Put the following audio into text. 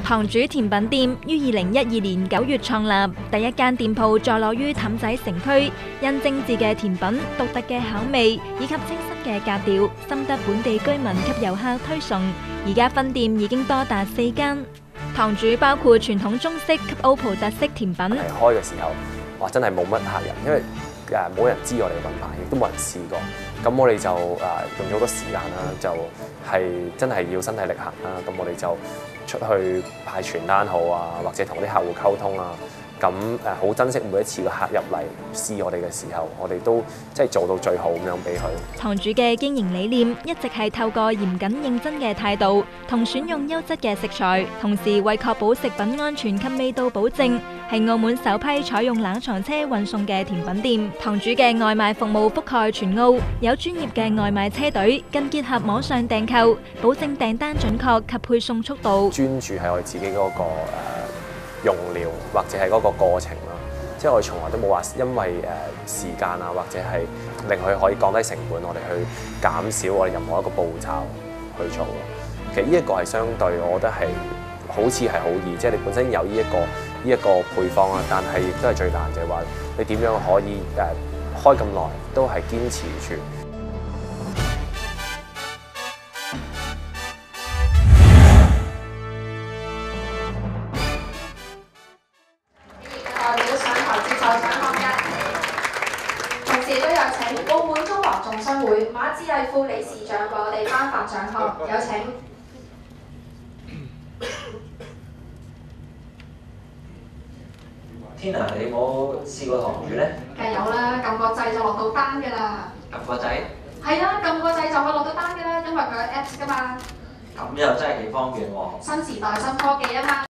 堂主甜品店於2012年9月創立，第一間店鋪坐落於氹仔城區，因精緻嘅甜品、獨特嘅口味以及清新嘅格調，深得本地居民及遊客推崇。而家分店已經多達4間。堂主包括傳統中式及 OPPO 特色甜品。 開嘅時候，哇！真係冇乜客人，因為冇人知我哋嘅品牌，亦都冇人試過。咁我哋就用咗好多時間啦，就係真係要身體力行啦。咁我哋就出去派傳單號啊，或者同啲客戶溝通啊。咁好珍惜每一次個客入嚟試我哋嘅時候，我哋都即係做到最好咁樣俾佢。 堂主嘅經營理念一直係透過嚴謹認真嘅態度，同選用優質嘅食材，同時為確保食品安全及味道保證，係澳門首批採用冷藏車運送嘅甜品店。堂主嘅外賣服務覆蓋全澳，有專業嘅外賣車隊，更結合網上訂購，保證訂單準確及配送速度。 專注喺我哋自己嗰個用料或者係嗰個過程啦，即係我哋從來都冇話因為時間啊，或者係令佢可以降低成本，我哋去減少我哋任何一個步驟去做咯。其實呢一個係相對，我覺得係好似係好易，即係你本身有呢一個配方啊，但係亦都係最難就係話你點樣可以開咁耐都係堅持住。 代表上台接受獎項嘅，同時都有請澳門中華眾商會馬志毅副理事長為我哋頒發獎項，有請。 天啊！你有冇試過堂主咧？ 梗係有啦，撳個掣就落到單㗎啦。 撳個掣？ 係啊，撳個掣就會落到單㗎啦，因為佢有 Apps 㗎嘛。 咁又真係幾方便喎！ 新時代新科技啊嘛。